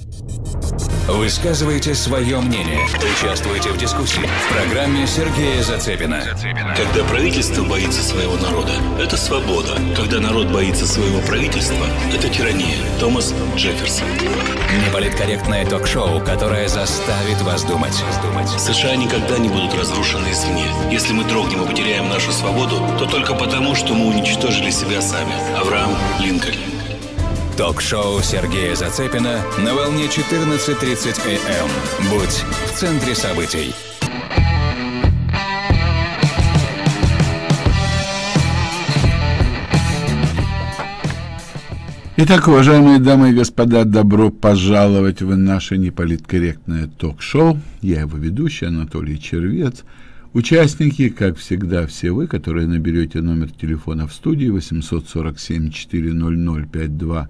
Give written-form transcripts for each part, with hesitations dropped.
Высказывайте свое мнение. Участвуйте в дискуссии. В программе Сергея Зацепина. Когда правительство боится своего народа, это свобода. Когда народ боится своего правительства, это тирания. Томас Джефферсон. Неполиткорректное ток-шоу, которое заставит вас думать. США никогда не будут разрушены извне. Если мы дрогнем и потеряем нашу свободу, то только потому, что мы уничтожили себя сами. Авраам Линкольн. Ток-шоу Сергея Зацепина на волне 14:30 АМ. Будь в центре событий. Итак, уважаемые дамы и господа, добро пожаловать в наше неполиткорректное ток-шоу. Я его ведущий, Анатолий Червец. Участники, как всегда, все вы, которые наберете номер телефона в студии 847-400-5200.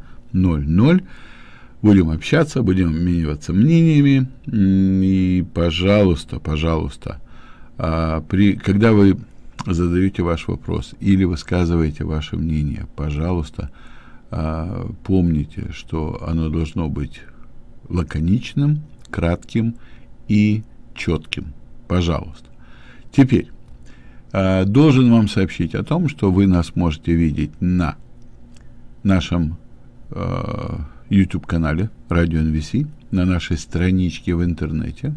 Будем общаться, будем обмениваться мнениями. И, пожалуйста, когда вы задаете ваш вопрос или высказываете ваше мнение, пожалуйста, помните, что оно должно быть лаконичным, кратким и четким. Пожалуйста. Теперь должен вам сообщить о том, что вы нас можете видеть на нашем YouTube-канале Radio NVC, на нашей страничке в интернете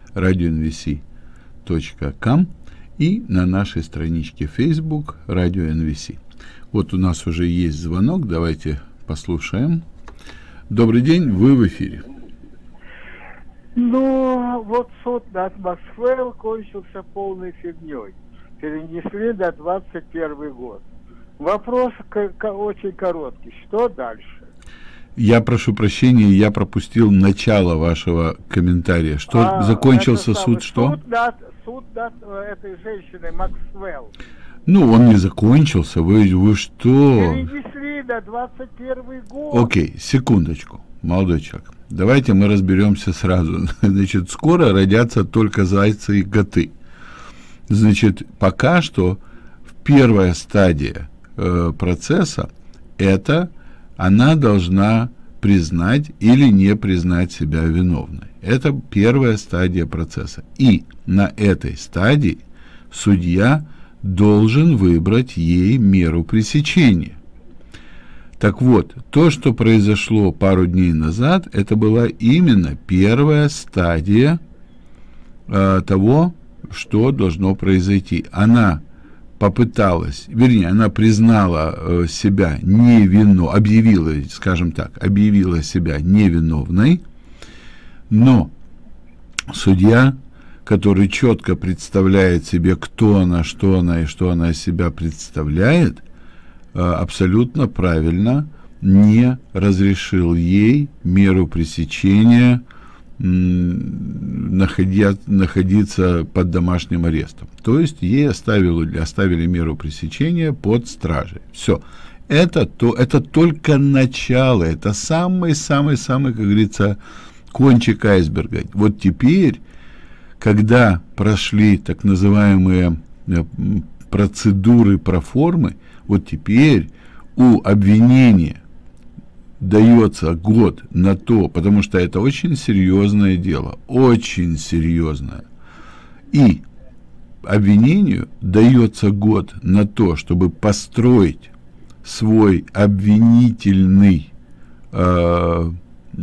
radionvc.com и на нашей страничке Facebook Radio NVC. Вот у нас уже есть звонок, давайте послушаем. Добрый день, вы в эфире. Ну, вот суд над Максвелл кончился полной фигней. Перенесли на 21 год. Вопрос очень короткий. Что дальше? Я прошу прощения, я пропустил начало вашего комментария. Что закончился суд, что? Суд над этой женщиной Максвелл. Ну, он не закончился. Вы что? Перенесли на 21 год. Окей, секундочку, молодой человек. Давайте мы разберемся сразу. Значит, скоро родятся только зайцы и коты. Значит, пока что первая стадия процесса – это она должна признать или не признать себя виновной. Это первая стадия процесса. И на этой стадии судья должен выбрать ей меру пресечения. Так вот, то, что произошло пару дней назад, это была именно первая стадия того, что должно произойти. Она попыталась, вернее, она признала себя невиновной, объявила, скажем так, объявила себя невиновной, но судья, который четко представляет себе, кто она, что она и что она из себя представляет, абсолютно правильно не разрешил ей меру пресечения находиться под домашним арестом. То есть ей оставили меру пресечения под стражей. Все. Это только начало, это самый, как говорится, кончик айсберга. Вот теперь, когда прошли так называемые процедуры проформы, вот теперь у обвинения дается год на то, потому что это очень серьезное дело, очень серьезное. И обвинению дается год на то, чтобы построить свой обвинительный, как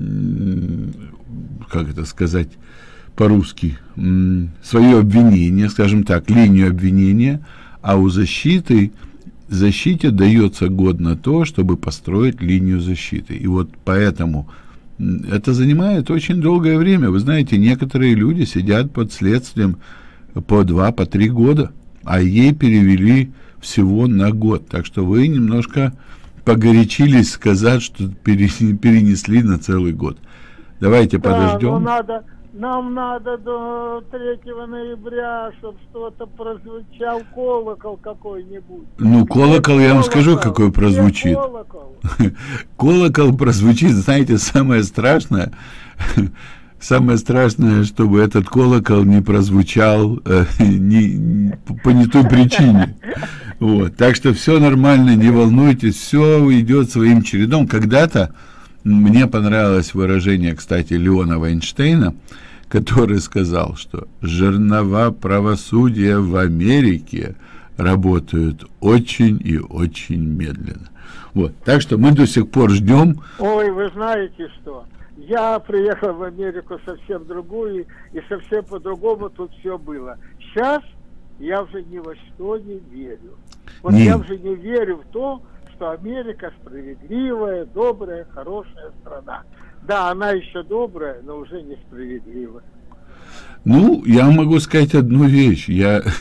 это сказать по-русски, свое обвинение, скажем так, линию обвинения, а у защите дается год на то, чтобы построить линию защиты. И вот поэтому это занимает очень долгое время. Вы знаете, некоторые люди сидят под следствием по 2, по 3 года, а ей перевели всего на год. Так что вы немножко погорячились сказать, что перенесли на целый год. Давайте подождем. Нам надо до 3 ноября, чтобы что-то прозвучал колокол какой-нибудь. Ну, колокол, я вам скажу, какой прозвучит. Колокол прозвучит, знаете, самое страшное, чтобы этот колокол не прозвучал по не той причине. Вот. Так что все нормально, не волнуйтесь, все идет своим чередом. Когда-то Мне понравилось выражение, кстати, Леона Вайнштейна, который сказал, что жернова правосудия в Америке работают очень и очень медленно. Вот. Так что мы до сих пор ждем. Ой, вы знаете что? Я приехал в Америку совсем другую, и совсем по-другому тут все было. Сейчас я уже ни во что не верю. Вот Нет. я уже не верю в то, что Америка справедливая, добрая, хорошая страна. Да, она еще добрая, но уже несправедливая. Ну, я могу сказать одну вещь.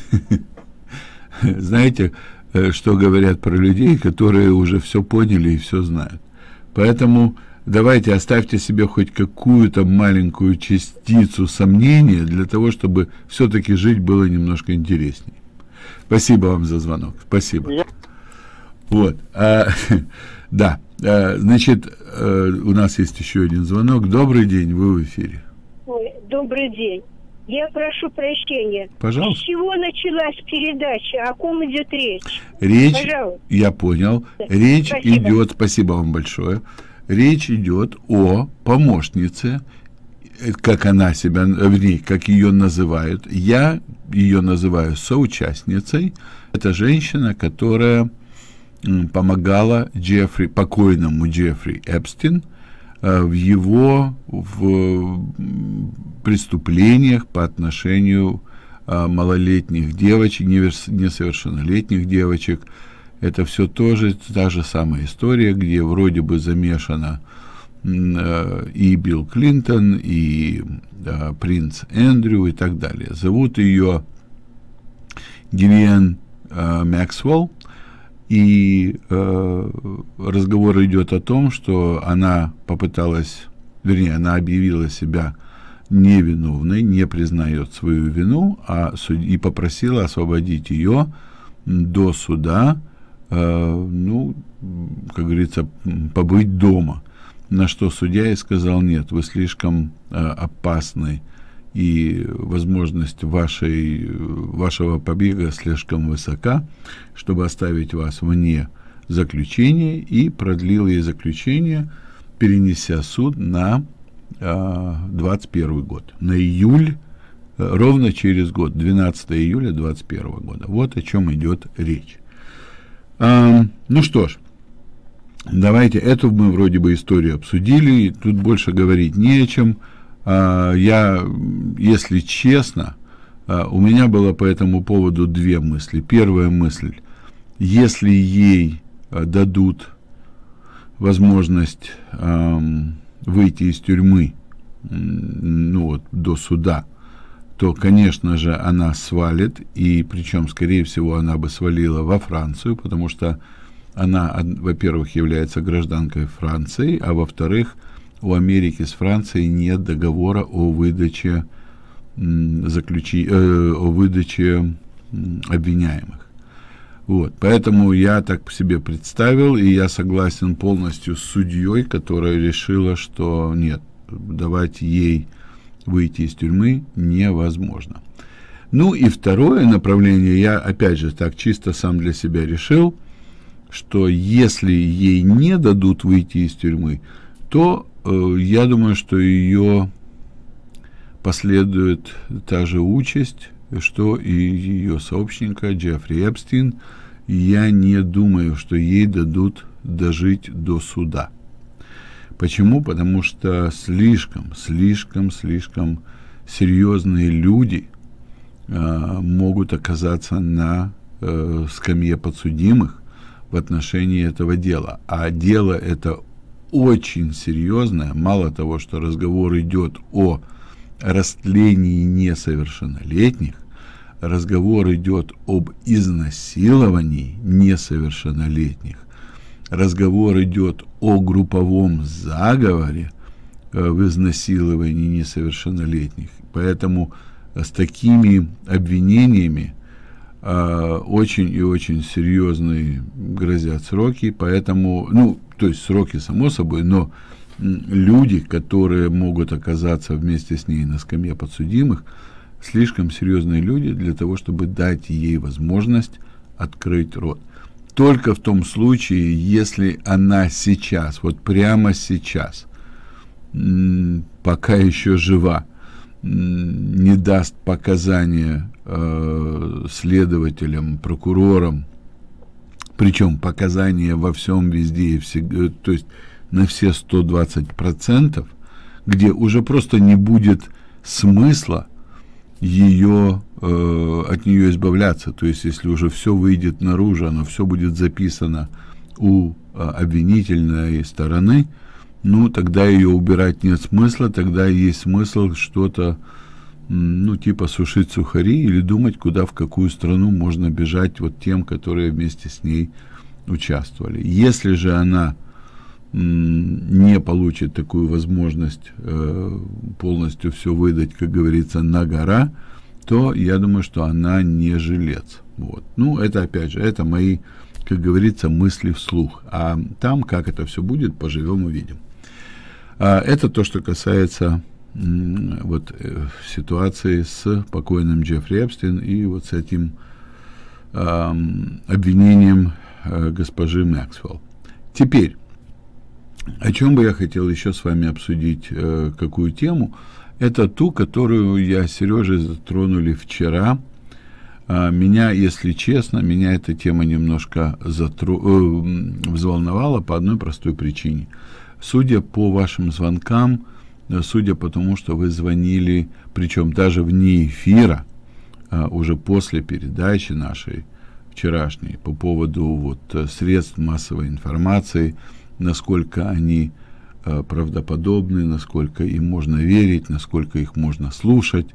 Знаете, что говорят про людей, которые уже все поняли и все знают. Поэтому давайте оставьте себе хоть какую-то маленькую частицу сомнения для того, чтобы все-таки жить было немножко интереснее. Спасибо вам за звонок. Спасибо. Вот. Да. Значит, у нас есть еще один звонок. Добрый день, вы в эфире. Ой, добрый день. Я прошу прощения. Пожалуйста. С чего началась передача? О ком идет речь? Речь, Пожалуйста. я понял. Да. Речь Спасибо. идет, спасибо вам большое. Речь идет о помощнице, как она себя, вернее, как ее называют. Я ее называю соучастницей. Это женщина, которая помогала покойному Джеффри Эпстин в его преступлениях по отношению малолетних девочек, несовершеннолетних девочек. Это все тоже та же самая история, где вроде бы замешана и Билл Клинтон, и принц Эндрю и так далее. Зовут ее Гиллиан Максвелл. И разговор идет о том, что она попыталась, вернее, она объявила себя невиновной, не признает свою вину, и попросила освободить ее до суда, ну, как говорится, побыть дома. На что судья и сказал: нет, вы слишком опасны, и возможность вашего побега слишком высока, чтобы оставить вас вне заключения, и продлил ей заключение, перенеся суд на 21 год, на июль, ровно через год, 12 июля 21 года. Вот о чем идет речь. Ну что ж, давайте, эту мы вроде бы историю обсудили, тут больше говорить не о чем. Я, если честно, у меня было по этому поводу две мысли. Первая мысль: если ей дадут возможность выйти из тюрьмы, ну вот, до суда, то, конечно же, она свалит, и причем, скорее всего, она бы свалила во Францию, потому что она, во-первых, является гражданкой Франции, а во-вторых, у Америки с Францией нет договора о выдаче обвиняемых. Вот. Поэтому я так себе представил, и я согласен полностью с судьей, которая решила, что нет, давать ей выйти из тюрьмы невозможно. Ну и второе направление, я опять же так чисто сам для себя решил, что если ей не дадут выйти из тюрьмы, то я думаю, что ее последует та же участь, что и ее сообщника Джеффри Эпстин. Я не думаю, что ей дадут дожить до суда. Почему? Потому что слишком серьезные люди могут оказаться на скамье подсудимых в отношении этого дела. А дело это очень серьезное. Мало того, что разговор идет о растлении несовершеннолетних, разговор идет об изнасиловании несовершеннолетних, разговор идет о групповом заговоре в изнасиловании несовершеннолетних. Поэтому с такими обвинениями очень и очень серьезные грозят сроки. Поэтому, ну, то есть сроки само собой, но люди, которые могут оказаться вместе с ней на скамье подсудимых, слишком серьезные люди для того, чтобы дать ей возможность открыть рот. только в том случае, если она сейчас, вот прямо сейчас, пока еще жива, не даст показания следователям, прокурорам, причем показания во всем, везде и всегда, то есть на все 120%, где уже просто не будет смысла от нее избавляться. То есть если уже все выйдет наружу, оно все будет записано у обвинительной стороны, ну, тогда ее убирать нет смысла, тогда есть смысл что-то, ну, типа сушить сухари или думать, куда, в какую страну можно бежать вот тем, которые вместе с ней участвовали. Если же она не получит такую возможность полностью все выдать, как говорится, на гора, то я думаю, что она не жилец. Вот. Ну, это, опять же, это мои, как говорится, мысли вслух. А там, как это все будет, поживем, увидим. Это то, что касается вот ситуации с покойным Джеффри Эпстейн и вот с этим обвинением госпожи Максвелл. Теперь, о чем бы я хотел еще с вами обсудить, какую тему, это ту, которую я с Сережей затронули вчера. Меня, если честно, меня эта тема немножко взволновала по одной простой причине. Судя по вашим звонкам, судя по тому, что вы звонили, причем даже вне эфира, уже после передачи нашей вчерашней, по поводу вот средств массовой информации, насколько они правдоподобны, насколько им можно верить, насколько их можно слушать.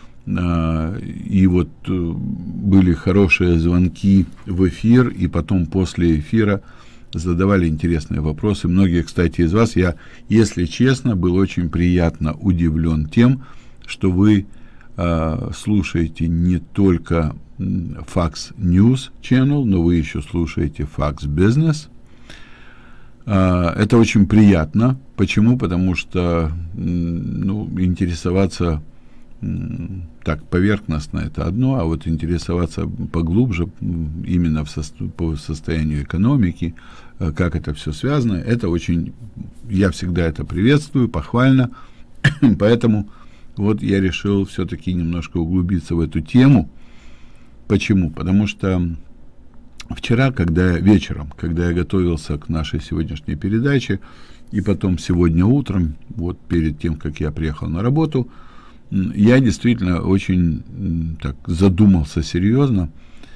И вот были хорошие звонки в эфир, и потом после эфира задавали интересные вопросы. Многие, кстати, из вас, я, если честно, был очень приятно удивлен тем, что вы слушаете не только Fox News Channel, но вы еще слушаете Fox Business. Это очень приятно. Почему? Потому что интересоваться так поверхностно это одно, а вот интересоваться поглубже именно по состоянию экономики, как это все связано, это очень, я всегда это приветствую, похвально. Поэтому вот я решил все-таки немножко углубиться в эту тему. Почему? Потому что вчера, вечером, когда я готовился к нашей сегодняшней передаче, и потом сегодня утром, вот перед тем, как я приехал на работу, я действительно очень так задумался серьезно,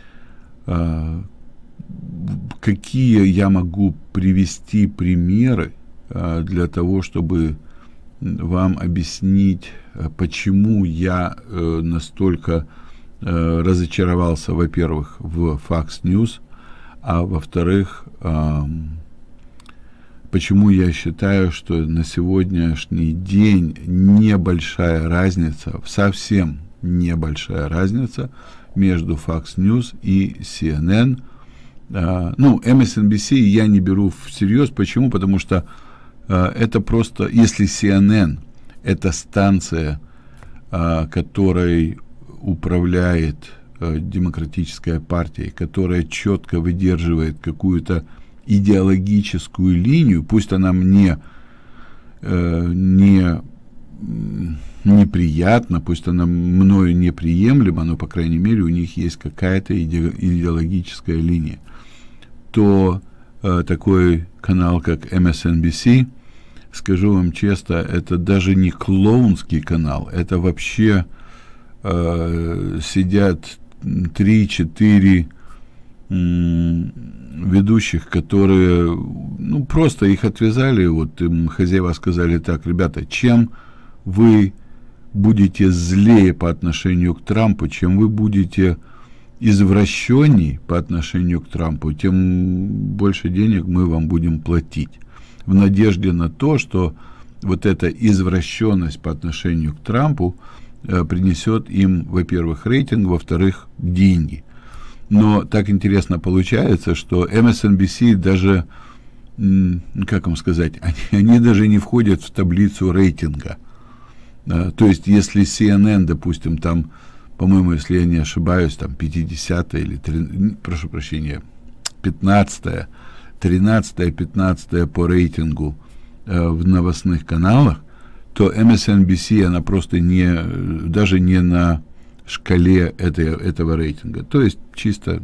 какие я могу привести примеры для того, чтобы вам объяснить, почему я настолько разочаровался, во-первых, в Fox News, а во-вторых, почему я считаю, что на сегодняшний день небольшая разница, совсем небольшая разница между Fox News и CNN. MSNBC я не беру всерьез. Почему? Потому что это просто, если CNN это станция, которой управляет демократическая партия, которая четко выдерживает какую-то идеологическую линию, пусть она мне неприятна, пусть она мною неприемлема, но, по крайней мере, у них есть какая-то идеологическая линия, то такой канал, как MSNBC, скажу вам честно, это даже не клоунский канал, это вообще сидят 3-4 ведущих, которые, просто их отвязали, вот им хозяева сказали так: ребята, чем вы будете злее по отношению к Трампу, чем вы будете извращенней по отношению к Трампу, тем больше денег мы вам будем платить. В надежде на то, что вот эта извращенность по отношению к Трампу принесет им, во-первых, рейтинг, во-вторых, деньги. Но так интересно получается, что MSNBC даже, как вам сказать, они даже не входят в таблицу рейтинга. То есть, если CNN, допустим, там, по-моему, если я не ошибаюсь, там 50 или 30, прошу прощения, 15-е, 13-е, 15-е по рейтингу в новостных каналах, то MSNBC, она просто даже не на шкале этого рейтинга. То есть чисто,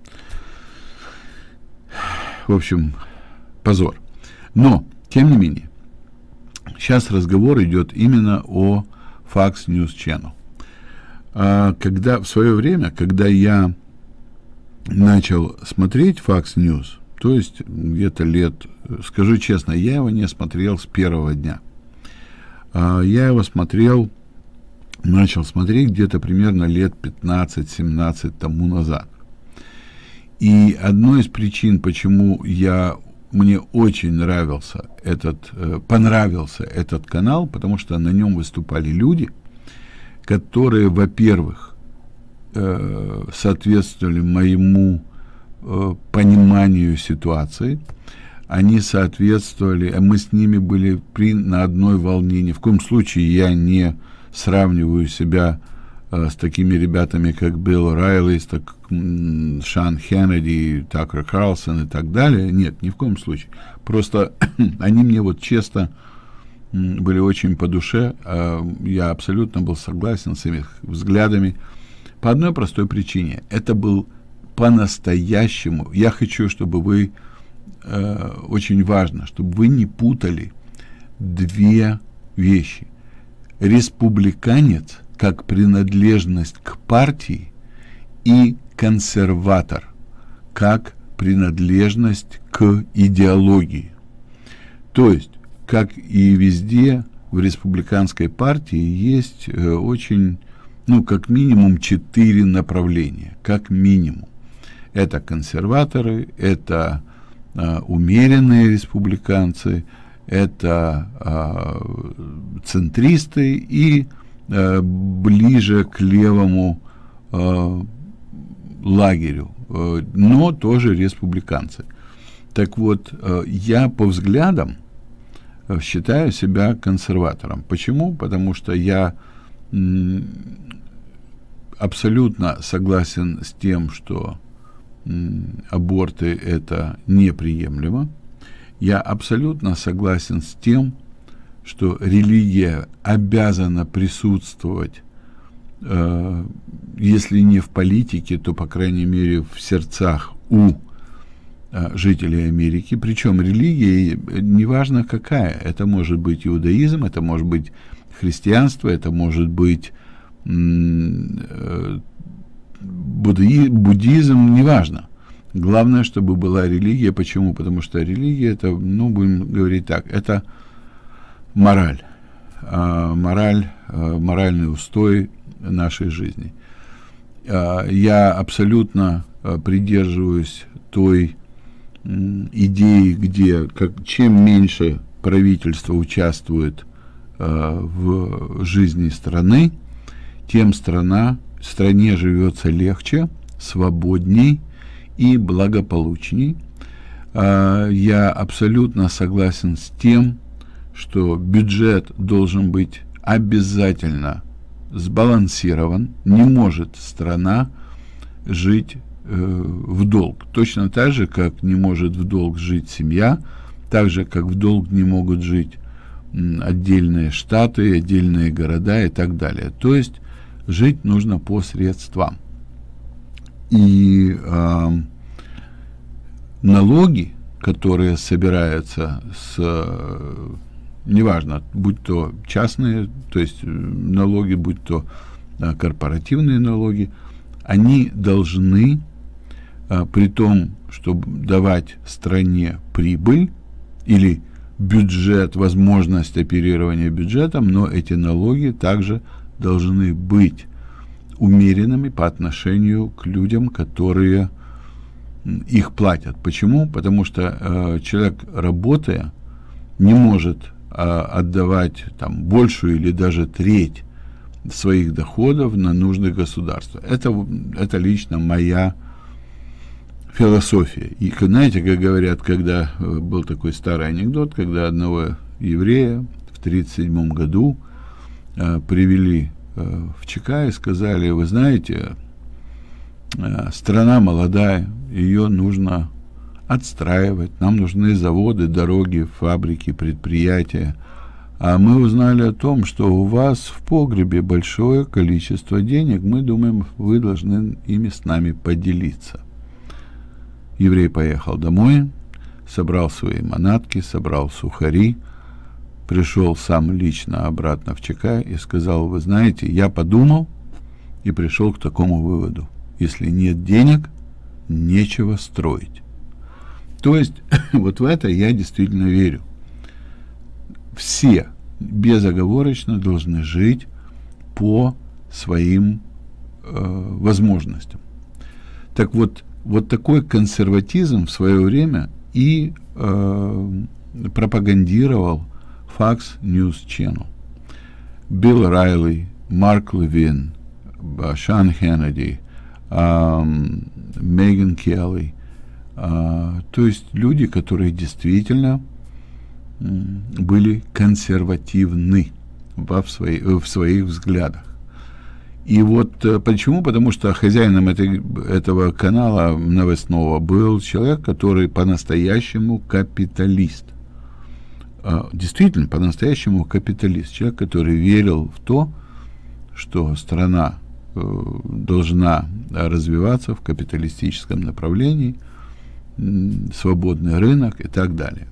в общем, позор. Но, тем не менее, сейчас разговор идет именно о Fox News Channel. Когда в свое время, когда я начал смотреть Fox News, то есть где-то скажу честно, я его не смотрел с первого дня. Я его начал смотреть где-то примерно лет 15-17 тому назад. И одной из причин, почему мне очень понравился этот канал, потому что на нем выступали люди, которые, во-первых, соответствовали моему пониманию ситуации, они соответствовали, мы с ними были на одной волне. Ни в коем случае я не сравниваю себя с такими ребятами, как Билл Райли, Шан Хеннеди, Такер Карлсон и так далее. Нет, ни в коем случае. Просто они мне вот честно были очень по душе. Я абсолютно был согласен с их взглядами по одной простой причине. Это был по-настоящему. Я хочу, чтобы вы, очень важно, чтобы вы не путали две вещи. Республиканец как принадлежность к партии и консерватор как принадлежность к идеологии. То есть, как и везде в республиканской партии есть очень, как минимум 4 направления, как минимум. Это консерваторы, это умеренные республиканцы, это центристы и ближе к левому лагерю, но тоже республиканцы. Так вот, я по взглядам считаю себя консерватором. Почему? Потому что я абсолютно согласен с тем, что аборты это неприемлемо. Я абсолютно согласен с тем, что религия обязана присутствовать, если не в политике, то, по крайней мере, в сердцах у жителей Америки. Причем религия, неважно какая, это может быть иудаизм, это может быть христианство, это может быть буддизм, неважно. Главное, чтобы была религия. Почему? Потому что религия это, будем говорить так, это мораль, моральный устой нашей жизни. Я абсолютно придерживаюсь той идеи, где чем меньше правительство участвует в жизни страны, тем стране живется легче, свободней и благополучней. Я абсолютно согласен с тем, что бюджет должен быть обязательно сбалансирован. Не может страна жить в долг. Точно так же, как не может в долг жить семья, так же, как в долг не могут жить отдельные штаты, отдельные города и так далее. То есть жить нужно по средствам. И налоги, которые собираются неважно, будь то частные, то есть налоги, будь то корпоративные налоги, они должны, при том, чтобы давать стране прибыль или бюджет, возможность оперирования бюджетом, но эти налоги также должны быть умеренными по отношению к людям, которые их платят. Почему? Потому что человек, работая, не может отдавать большую или даже треть своих доходов на нужды государства. Это лично моя философия. И знаете, как говорят, когда был такой старый анекдот, когда одного еврея в 1937 году привели в ЧК и сказали: вы знаете, страна молодая, ее нужно отстраивать, нам нужны заводы, дороги, фабрики, предприятия. А мы узнали о том, что у вас в погребе большое количество денег, мы думаем, вы должны ими с нами поделиться. Еврей поехал домой, собрал свои манатки, собрал сухари, пришел сам лично обратно в ЧК и сказал: вы знаете, я подумал и пришел к такому выводу: если нет денег, нечего строить. То есть вот в это я действительно верю. Все безоговорочно должны жить по своим возможностям. Так вот, вот такой консерватизм в свое время и пропагандировал Fox News Channel. Билл Райли, Марк Левин, Шон Хеннеди, Меган Келли, то есть люди, которые действительно были консервативны в своих взглядах. И вот почему? Потому что хозяином этого канала новостного был человек, который по-настоящему капиталист. Действительно, по-настоящему капиталист. Человек, который верил в то, что страна должна развиваться в капиталистическом направлении, свободный рынок и так далее.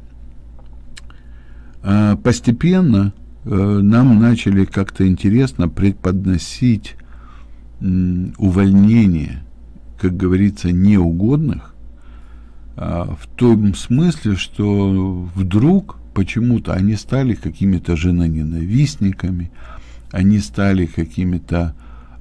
Постепенно нам начали как-то интересно преподносить увольнение, как говорится, неугодных, в том смысле, что вдруг почему-то они стали какими-то женоненавистниками, они стали какими-то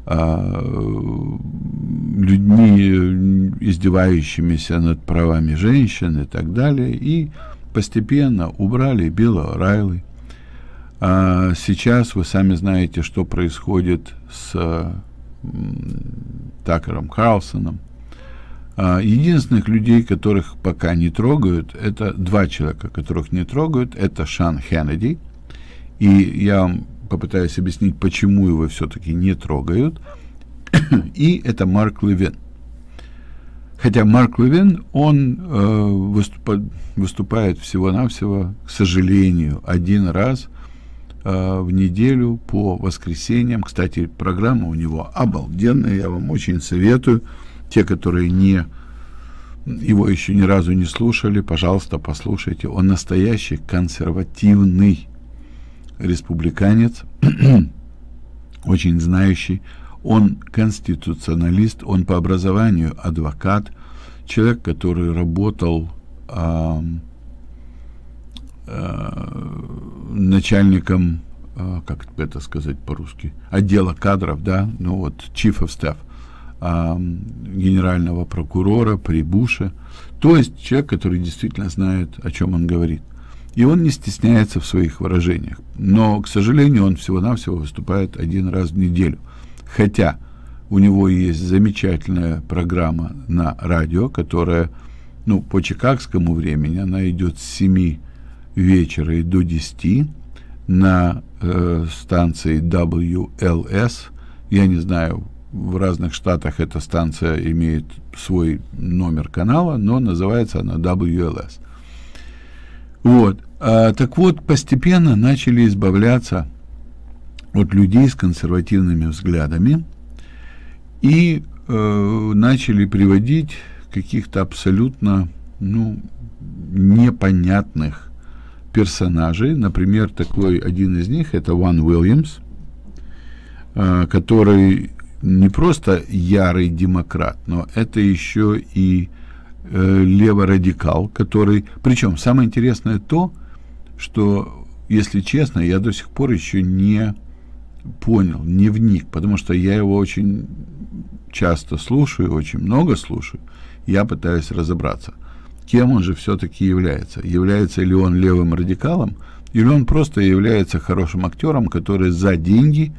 людьми, издевающимися над правами женщин и так далее, и постепенно убрали Билла Райли. А сейчас вы сами знаете, что происходит с Такером Карлсоном. Единственных людей, которых пока не трогают, это два человека, которых не трогают, это Шон Хеннеди, и я вам попытаюсь объяснить, почему его все-таки не трогают, и это Марк Левин. Хотя Марк Левин, он выступает всего-навсего, к сожалению, один раз в неделю по воскресеньям. Кстати, программа у него обалденная, я вам очень советую. Те, которые его еще ни разу не слушали, пожалуйста, послушайте. Он настоящий консервативный республиканец, очень знающий. Он конституционалист, он по образованию адвокат, человек, который работал начальником, как это сказать по-русски, отдела кадров, да, ну вот, chief of staff, генерального прокурора при Буше. То есть человек, который действительно знает, о чем он говорит. И он не стесняется в своих выражениях. Но, к сожалению, он всего-навсего выступает один раз в неделю. Хотя у него есть замечательная программа на радио, которая, ну, по чикагскому времени, она идет с 7 вечера и до 10 на станции WLS. Я не знаю, в разных штатах эта станция имеет свой номер канала, но называется она WLS. Вот. Так вот, постепенно начали избавляться от людей с консервативными взглядами и начали приводить каких-то абсолютно, ну, непонятных персонажей. Например, такой один из них — это Ван Уильямс, который не просто ярый демократ, но это еще и леворадикал, который... Причем самое интересное то, что, если честно, я до сих пор еще не понял, не вник, потому что я его очень часто слушаю, очень много слушаю, я пытаюсь разобраться, кем он же все-таки является. Является ли он левым радикалом, или он просто является хорошим актером, который за деньги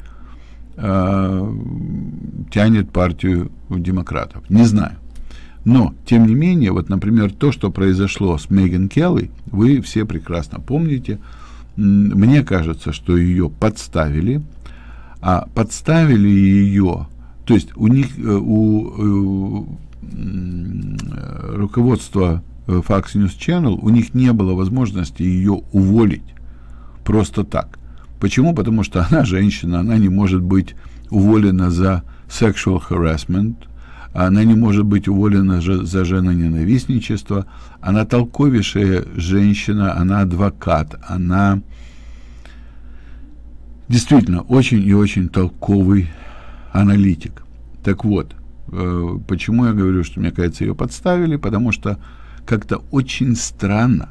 тянет партию демократов. Не знаю. Но, тем не менее, вот, например, то, что произошло с Меган Келли, вы все прекрасно помните. Мне кажется, что ее подставили, а подставили ее, то есть у них, у руководства Fox News Channel, у них не было возможности ее уволить просто так. Почему? Потому что она женщина, она не может быть уволена за sexual harassment, она не может быть уволена за женоненавистничество, она толковейшая женщина, она адвокат, она действительно очень и очень толковый аналитик. Так вот, почему я говорю, что, мне кажется, ее подставили, потому что как-то очень странно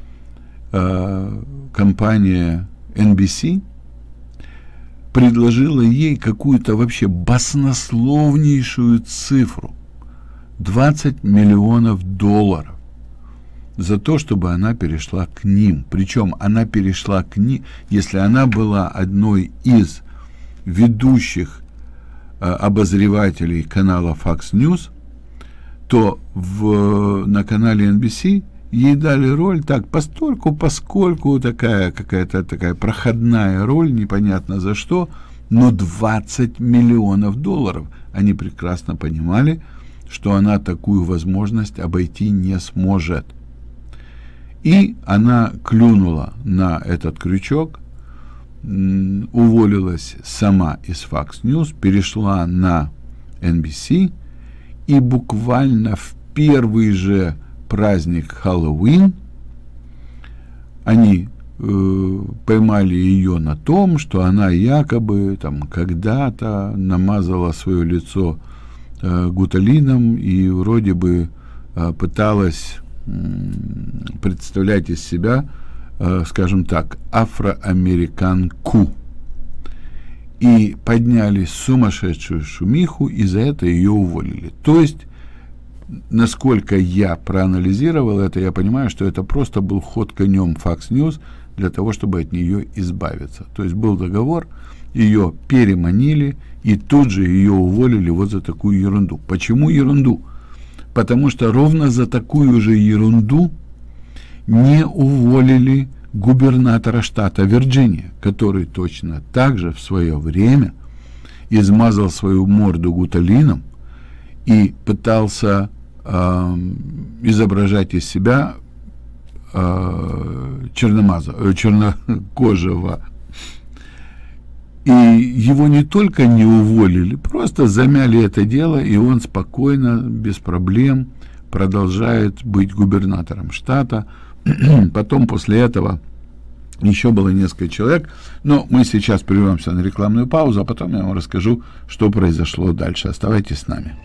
компания NBC предложила ей какую-то вообще баснословнейшую цифру — $20 миллионов за то, чтобы она перешла к ним. Причем она перешла к ним, если она была одной из ведущих обозревателей канала Fox News, то на канале NBC ей дали роль так, поскольку такая какая-то такая проходная роль, непонятно за что, но $20 миллионов. Они прекрасно понимали, что она такую возможность обойти не сможет. И она клюнула на этот крючок, уволилась сама из Fox News, перешла на NBC, и буквально в первый же праздник Хэллоуин они поймали ее на том, что она якобы там когда-то намазала свое лицо гуталином и вроде бы пыталась представлять из себя, скажем так, афроамериканку. И подняли сумасшедшую шумиху, и за это ее уволили. То есть, насколько я проанализировал это, я понимаю, что это просто был ход конем Fox News для того, чтобы от нее избавиться. То есть был договор, ее переманили, и тут же ее уволили вот за такую ерунду. Почему ерунду? Потому что ровно за такую же ерунду не уволили губернатора штата Вирджиния, который точно так же в свое время измазал свою морду гуталином и пытался изображать из себя чернокожего. И его не только не уволили, просто замяли это дело, и он спокойно, без проблем продолжает быть губернатором штата. Потом после этого еще было несколько человек, но мы сейчас прервемся на рекламную паузу, а потом я вам расскажу, что произошло дальше. Оставайтесь с нами.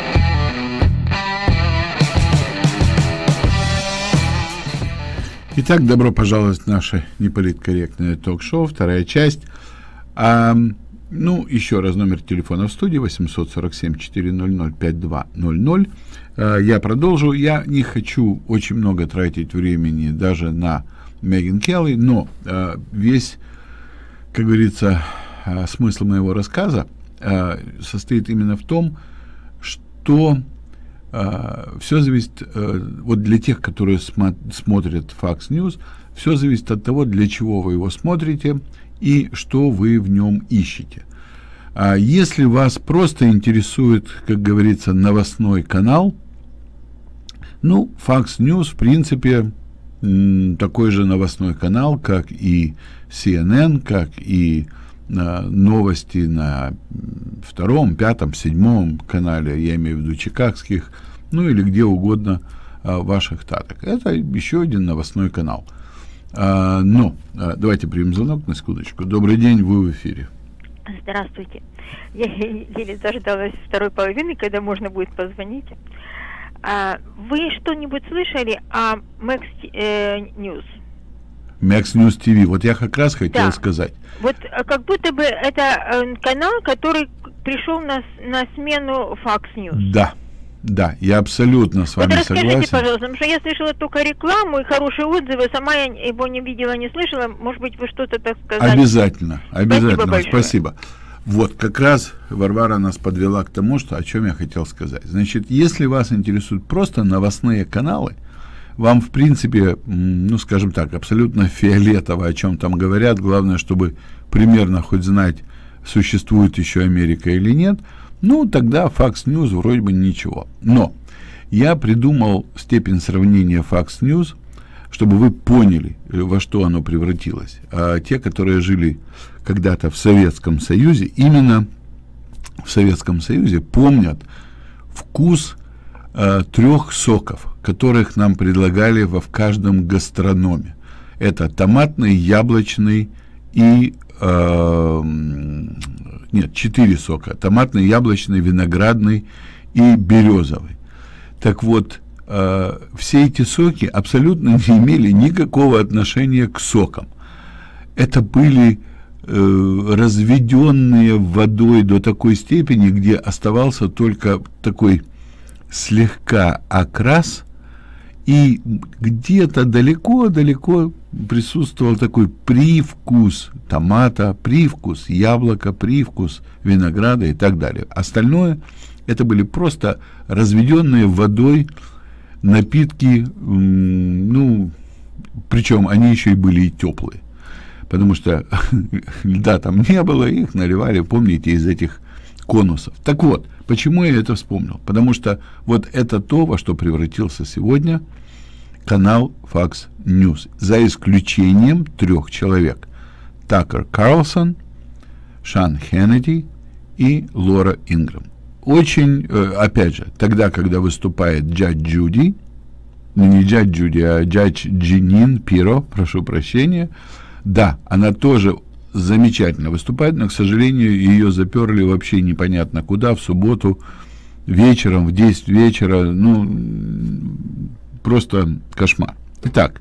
Итак, добро пожаловать в наше неполиткорректное ток-шоу, вторая часть. Еще раз номер телефона в студии 847-400-5200. Я продолжу. Я не хочу очень много тратить времени даже на Меган Келли, но весь, как говорится, смысл моего рассказа состоит именно в том, что все зависит, вот для тех, которые смотрят Fox News, все зависит от того, для чего вы его смотрите и что вы в нем ищете. А если вас просто интересует, как говорится, новостной канал, Fox News, в принципе, такой же новостной канал, как и CNN, как и новости на втором, пятом, седьмом канале, я имею в виду чикагских, или где угодно ваших таток. Это еще один новостной канал. Но давайте примем звонок на секундочку. Добрый день, вы в эфире. Здравствуйте. Я еле дождалась второй половины, когда можно будет позвонить. Вы что-нибудь слышали о Max News? Max News TV. Вот я как раз хотел сказать. Вот как будто бы это канал, который пришел на смену Fox News. Да, я абсолютно с вами согласен. Расскажите, пожалуйста, потому что я слышала только рекламу и хорошие отзывы, сама я его не видела, не слышала. Может быть, вы что-то, так сказать... Обязательно. Спасибо. Вот, как раз Варвара нас подвела к тому, о чем я хотел сказать. Значит, если вас интересуют просто новостные каналы, вам, в принципе, скажем так, абсолютно фиолетово, о чем там говорят, главное, чтобы примерно хоть знать, существует еще Америка или нет, тогда Fox News вроде бы ничего. Но Я придумал степень сравнения Fox News, чтобы вы поняли, во что оно превратилось. А те, которые жили когда-то в Советском Союзе, именно в Советском Союзе помнят вкус 3 соков, которых нам предлагали в каждом гастрономе. Это томатный, яблочный и... нет, 4 сока. Томатный, яблочный, виноградный и березовый. Так вот, все эти соки абсолютно не имели никакого отношения к сокам. Это были разведенные водой до такой степени, где оставался только такой слегка окрас, и где-то далеко-далеко присутствовал такой привкус томата, привкус яблока, привкус винограда и так далее. Остальное это были просто разведенные водой напитки, ну, причем они еще и были и теплые, потому что льда там не было, их наливали, помните, из этих конусов. Так вот, почему я это вспомнил? Потому что вот это то, во что превратился сегодня канал Fox News, за исключением 3 человек: Такер Карлсон, Шан Хеннеди и Лора Ингрэм. Очень, опять же, тогда, когда выступает Джадж Джуди, не Джадж Джуди, а Джадж Дженин Пиро, прошу прощения, да, она тоже замечательно выступает, но, к сожалению, ее заперли вообще непонятно куда, в субботу вечером, в 10 вечера, ну, просто кошмар. Итак,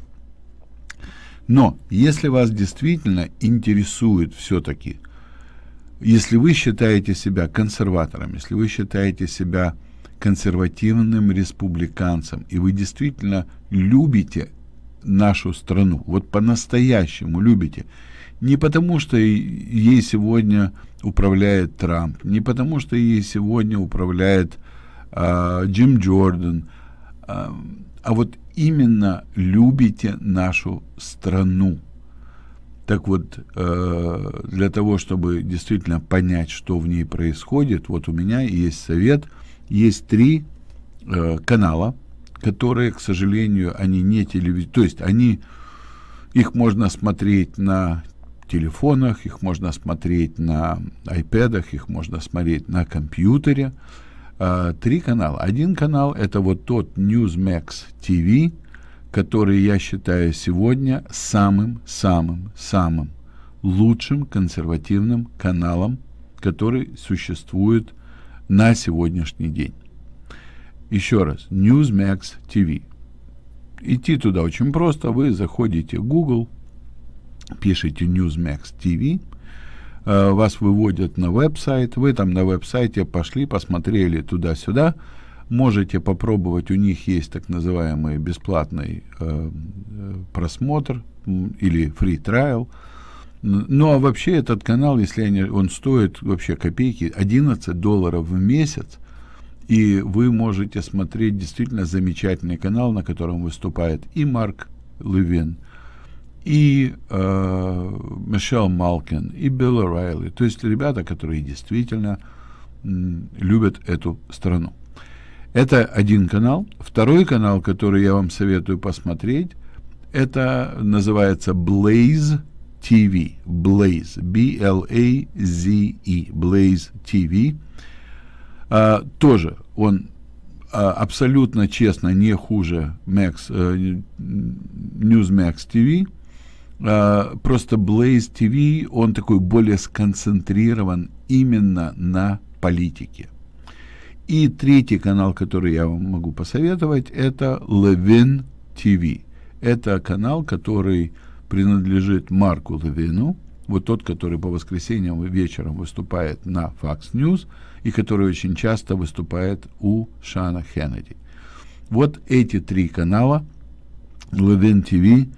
но если вас действительно интересует все-таки, если вы считаете себя консерватором, если вы считаете себя консервативным республиканцем, и вы действительно любите нашу страну, вот по-настоящему любите, не потому что ей сегодня управляет Трамп, не потому что ей сегодня управляет Джим Джордан, а вот именно любите нашу страну. Так вот, для того, чтобы действительно понять, что в ней происходит, вот у меня есть совет. Есть 3 канала, которые, к сожалению, они не телевизионные, то есть их можно смотреть на телефонах, их можно смотреть на айпэдах, их можно смотреть на компьютере. 3 канала. Один канал — это вот тот Newsmax TV, который я считаю сегодня самым лучшим консервативным каналом, который существует на сегодняшний день. Еще раз, Newsmax TV. Идти туда очень просто. Вы заходите в Google, пишите Newsmax TV, вас выводят на веб-сайт, вы там на веб-сайте пошли, посмотрели туда-сюда, можете попробовать, у них есть так называемый бесплатный просмотр или free trial. Ну, а вообще этот канал, если он стоит вообще копейки, $11 в месяц, и вы можете смотреть действительно замечательный канал, на котором выступает и Марк Левин, и Мишель Малкин, и Билл О'Райли. То есть ребята, которые действительно любят эту страну. Это один канал. Второй канал, который я вам советую посмотреть, это называется Blaze TV. Blaze. B-L-A-Z-E. Blaze TV. Тоже он абсолютно честно не хуже Newsmax TV. Просто Blaze TV, он такой более сконцентрирован именно на политике. И третий канал, который я вам могу посоветовать, это Levin TV. Это канал, который принадлежит Марку Левину, вот тот, который по воскресеньям вечером выступает на Fox News и который очень часто выступает у Шана Хеннеди. Вот эти 3 канала, Levin TV,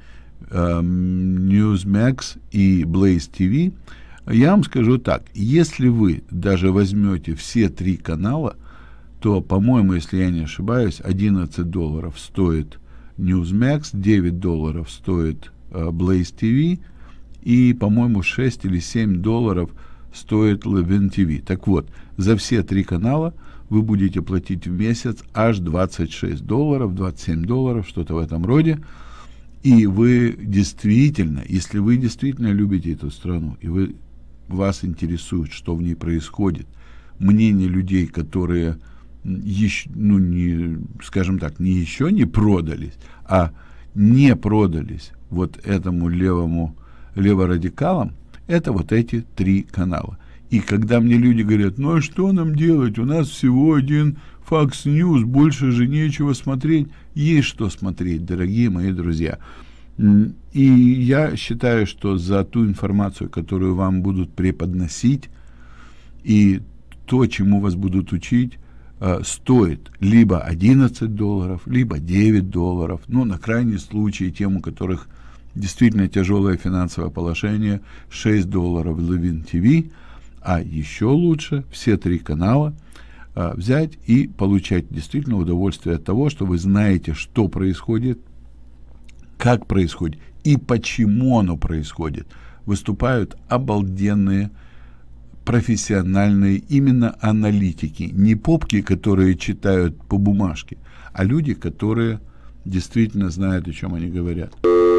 Newsmax и Blaze TV, я вам скажу так, если вы даже возьмете все 3 канала, то, по-моему, если я не ошибаюсь, $11 стоит Newsmax, $9 стоит Blaze TV, и, по-моему, $6 или $7 стоит Levin TV. Так вот, за все 3 канала вы будете платить в месяц аж $26, $27, что-то в этом роде. И вы действительно, если вы действительно любите эту страну, и вас интересует, что в ней происходит, мнение людей, которые еще, скажем так, не еще не продались, а не продались вот этому леворадикалам, это вот эти 3 канала. И когда мне люди говорят, ну а что нам делать, у нас всего один Fox News, больше же нечего смотреть. Есть что смотреть, дорогие мои друзья. И я считаю, что за ту информацию, которую вам будут преподносить, и то, чему вас будут учить, стоит либо $11, либо $9, ну, на крайний случай, тем, у которых действительно тяжелое финансовое положение, $6 Levin TV, а еще лучше все 3 канала взять и получать действительно удовольствие от того, что вы знаете, что происходит, как происходит и почему оно происходит. Выступают обалденные профессиональные именно аналитики, не попки, которые читают по бумажке, а люди, которые действительно знают, о чем они говорят.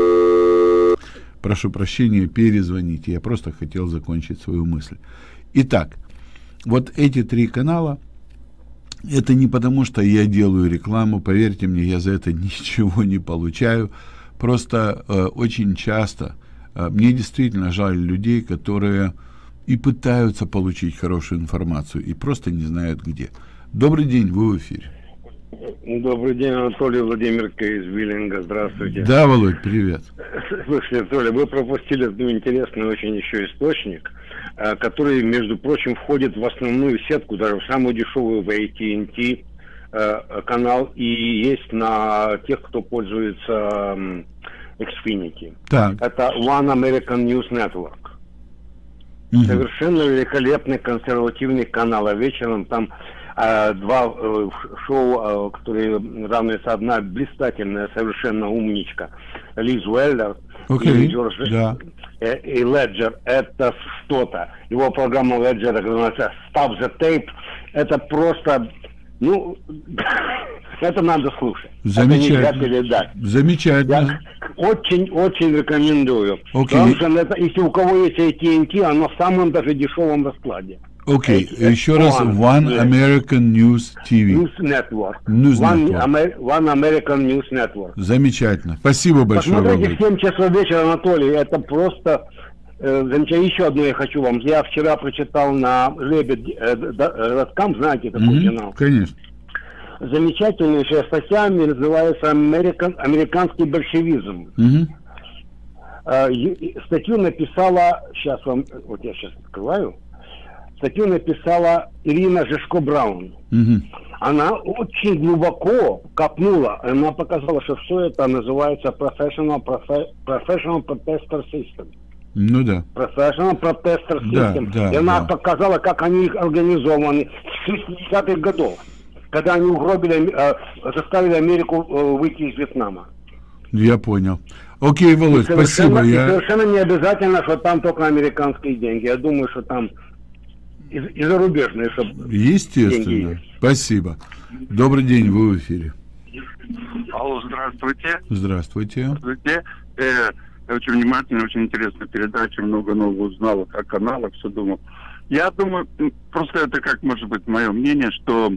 Прошу прощения, перезвоните, я просто хотел закончить свою мысль. Итак, вот эти 3 канала, это не потому, что я делаю рекламу, поверьте мне, я за это ничего не получаю, просто очень часто мне действительно жаль людей, которые и пытаются получить хорошую информацию, и просто не знают где. Добрый день, вы в эфире. Добрый день, Анатолий Владимирка из Виллинга. Здравствуйте. Да, Володь, привет. Слушайте, Анатолий, вы пропустили один интересный очень еще источник, который, между прочим, входит в основную сетку, даже в самую дешевую, в AT&T канал, и есть на тех, кто пользуется Xfinity. Так. Это One American News Network. Совершенно великолепный консервативный канал. А вечером там 2 шоу, которые равняются. Одна блистательная, совершенно умничка, Лиз Уэллер, и Леджер. Это что-то. Его программа Леджера, которая называется Stop the Tape, это просто, ну, это надо слушать. Замечательно. Замечательно. Очень рекомендую. Потому что если у кого есть AT&T, оно в самом даже дешевом раскладе. Окей, еще раз, One American News TV. News Network. One American News Network. Замечательно. Спасибо большое. Посмотрите, в 7 часов вечера, Анатолий, это просто замечательно. Еще одно я хочу вам. Я вчера прочитал на Лебедь.com, знаете такой канал? Конечно. Замечательнейшая статья, называется «Американский большевизм». Статью написала, сейчас вам, вот я сейчас открываю, статью написала Ирина Жешко-Браун. Она очень глубоко копнула, она показала, что все это называется Professional Protester System. Ну да. Professional Protester System. Да, и она показала, как они организованы с 60-х годов, когда они угробили, заставили Америку выйти из Вьетнама. Я понял. Окей, Володь, спасибо. Совершенно не обязательно, что там только американские деньги. Я думаю, что там и зарубежные, чтобы естественно. Деньги есть. Спасибо. Добрый день, вы в эфире. Алло, здравствуйте. Здравствуйте. Здравствуйте. Я очень внимательно, очень интересная передача, много нового узнал о каналах, все думал. Я думаю, просто это как может быть мое мнение, что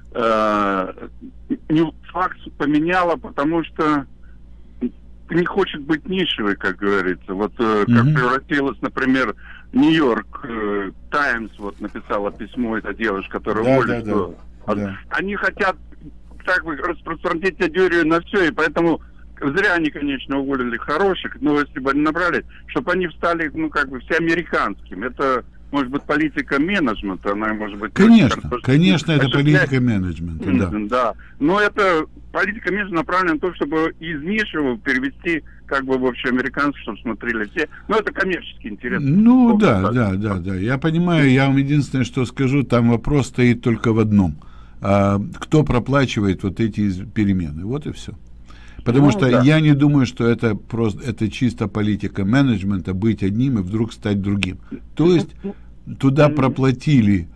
факт поменяла, потому что не хочет быть нишевой, как говорится. Вот как превратилась, например, Нью-Йорк Таймс, вот написала письмо эта девушка, которая уволилась. Они хотят так бы распространить теорию на все, и поэтому зря они, конечно, уволили хороших, но если бы они набрали, чтобы они стали, ну, как бы всеамериканским. Это может быть политика менеджмента, она может быть... Конечно, это политика менеджмента, да. Да, но это политика менеджмента направлена на то, чтобы из нишевого перевести как бы в общеамериканцев, чтобы смотрели все. Но это коммерческий интерес. Ну, да. Я понимаю, я вам единственное, что скажу, там вопрос стоит только в одном. Кто проплачивает вот эти перемены? Вот и все. Потому что я не думаю, что это просто это чисто политика менеджмента, быть одним и вдруг стать другим. То есть туда проплатили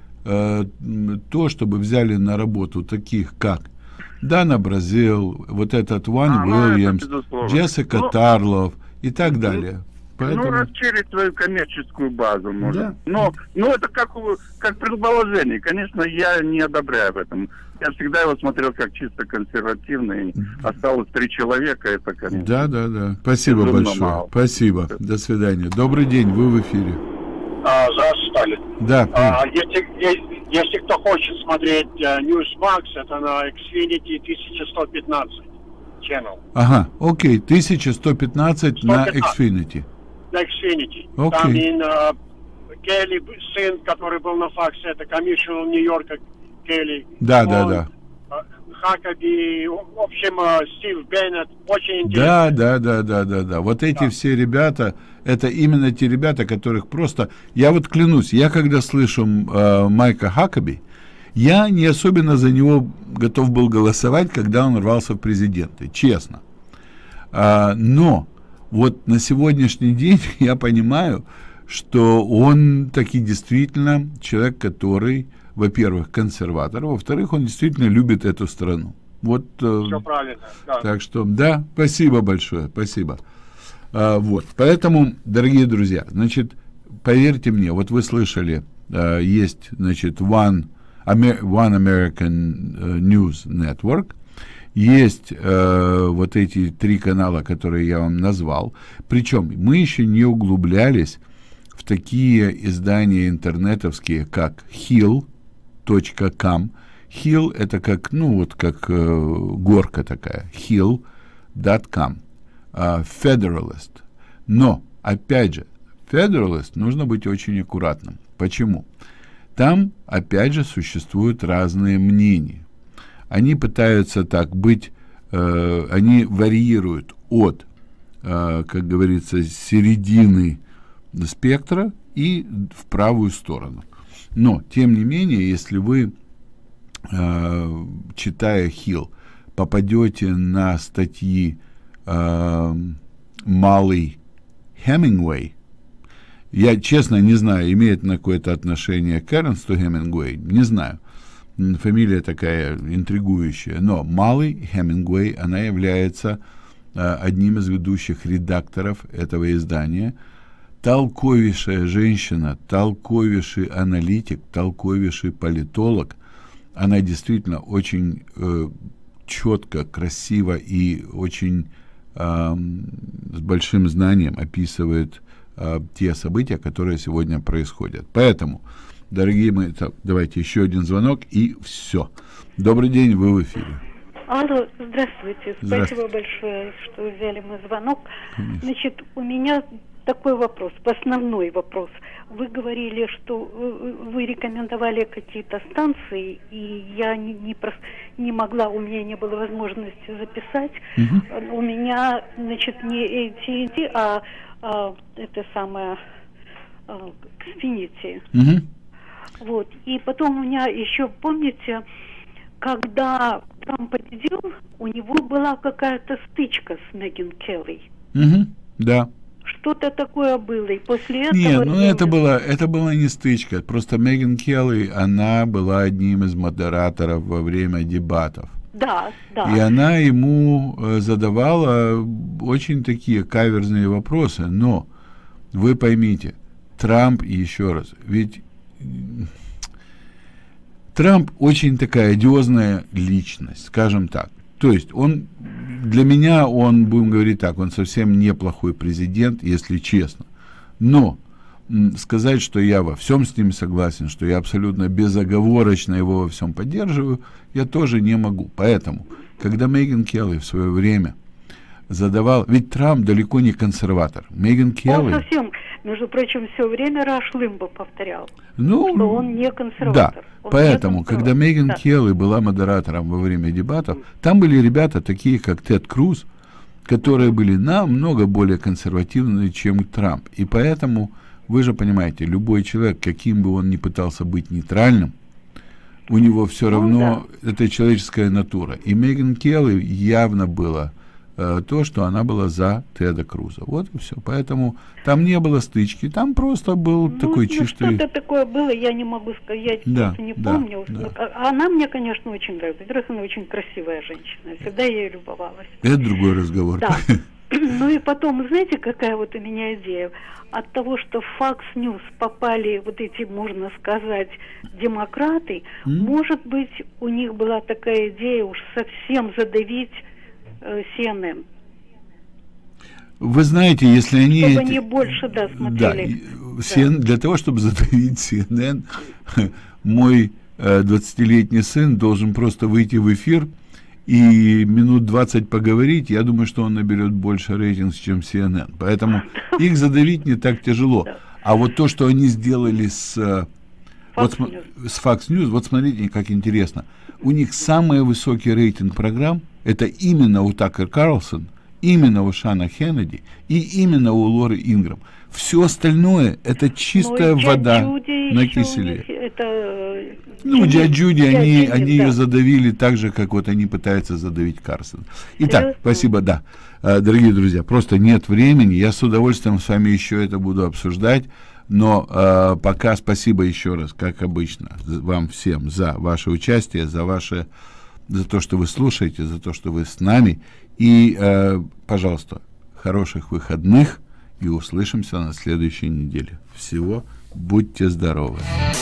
то, чтобы взяли на работу таких, как Дана Бразил, вот этот Ван Уильямс, Джессика Тарлов и так далее. Поэтому... расширить свою коммерческую базу, может. Да. Но это как предположение. Конечно, я не одобряю в этом. Я всегда его смотрел как чисто консервативный. Осталось 3 человека, это, конечно. Да. Спасибо большое. Мало. Спасибо. До свидания. Добрый день, вы в эфире. Здравствуйте, Сталин. Да. Если кто хочет смотреть Newsmax, это на Xfinity 1115 channel. Ага, окей, 1115 на Xfinity. На Xfinity. Окей. Там Келли, сын, который был на факсе, это комиссионер Нью-Йорка Келли. Да. Хакаби, в общем, Стив Беннет, очень интересно. Да. Вот эти все ребята, это именно те ребята, которых просто... Я вот клянусь, я когда слышу Майка Хакаби, я не особенно за него готов был голосовать, когда он рвался в президенты, честно. Но вот на сегодняшний день я понимаю, что он таки действительно человек, который... во-первых, консерватор, во-вторых, он действительно любит эту страну. Вот, все правильно. Да. Так что, да, спасибо большое, спасибо. Вот, поэтому, дорогие друзья, значит, поверьте мне, вот вы слышали, есть, значит, One American News Network, есть вот эти 3 канала, которые я вам назвал, причем мы еще не углублялись в такие издания интернетовские, как Hill.com. Hill это как, как горка такая. Hill.com. Federalist. Но, опять же, Federalist нужно быть очень аккуратным. Почему? Там, опять же, существуют разные мнения. Они пытаются так быть, они варьируют от, как говорится, середины спектра и в правую сторону. Но, тем не менее, если вы, читая Hill, попадете на статьи Малый Хемингуэй, я, честно, не знаю, имеет ли какое-то отношение к Эрнсту Хемингуэй, не знаю. Фамилия такая интригующая. Но Малый Хемингуэй, она является одним из ведущих редакторов этого издания. Толковейшая женщина, толковейший аналитик, толковейший политолог. Она действительно очень четко, красиво и очень с большим знанием описывает те события, которые сегодня происходят. Поэтому, дорогие мои, давайте еще один звонок и все. Добрый день, вы в эфире. Алло, здравствуйте. Спасибо большое, что взяли мой звонок. Конечно. Значит, у меня такой вопрос, основной вопрос. Вы говорили, что вы рекомендовали какие-то станции, и я не могла, у меня не было возможности записать. У меня, значит, не AT&T, а это самое Xfinity. Вот. И потом у меня еще, помните, когда Трамп победил, у него была какая-то стычка с Меган Келли. Да. Что-то такое было, и после этого... Нет, это была не стычка. Просто Меган Келли, она была одним из модераторов во время дебатов. Да. И она ему задавала очень такие каверзные вопросы. Но вы поймите, Трамп, еще раз, ведь Трамп очень такая одиозная личность, скажем так. То есть для меня будем говорить так, он совсем неплохой президент, если честно. Но сказать, что я во всем с ним согласен, что я абсолютно безоговорочно его во всем поддерживаю, я тоже не могу. Поэтому, когда Меган Келли в свое время задавал... Ведь Трамп далеко не консерватор. Меган Келли... Он совсем, между прочим, все время Раш Лимбо повторял, что он не консерватор. Да, поэтому, когда Меган Келли была модератором во время дебатов, там были ребята, такие как Тед Круз, которые были намного более консервативны, чем Трамп. И поэтому, вы же понимаете, любой человек, каким бы он ни пытался быть нейтральным, у него все равно это человеческая натура. И Меган Келли явно было то, что она была за Теда Круза. Вот и все. Поэтому там не было стычки, там просто был такой чистый... Что-то такое было, я не могу сказать, я просто не помню. Да. А она мне, конечно, очень нравится. Во-первых, она очень красивая женщина. Всегда ею любовалась. Это другой разговор. Да. Ну и потом, знаете, какая вот у меня идея? От того, что в Fox News попали вот эти, можно сказать, демократы, может быть, у них была такая идея уж совсем задавить CNN. Вы знаете, если они... Чтобы они больше, смотрели. Да. Для того, чтобы задавить CNN, мой 20-летний сын должен просто выйти в эфир и минут 20 поговорить, я думаю, что он наберет больше рейтинг, чем CNN. Поэтому их задавить не так тяжело. А вот то, что они сделали с Fox News, вот смотрите, как интересно. У них самый высокий рейтинг программ, это именно у Такер Карлсон, именно у Шана Хеннеди и именно у Лоры Инграм. Все остальное это чистая вода на киселе. Дядь Джуди, они ее задавили так же, как вот они пытаются задавить Карсон. Итак, спасибо, да. Дорогие друзья, просто нет времени. Я с удовольствием с вами еще это буду обсуждать. Но пока спасибо еще раз, как обычно, вам всем за ваше участие, за то, что вы слушаете, за то, что вы с нами. И, пожалуйста, хороших выходных и услышимся на следующей неделе. Всего будьте здоровы.